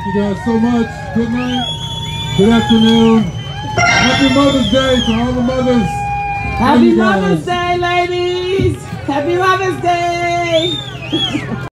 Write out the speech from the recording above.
Thank you guys so much. Good night. Good afternoon. Happy Mother's Day to all the mothers. Happy Mother's Day, ladies. Happy Mother's Day.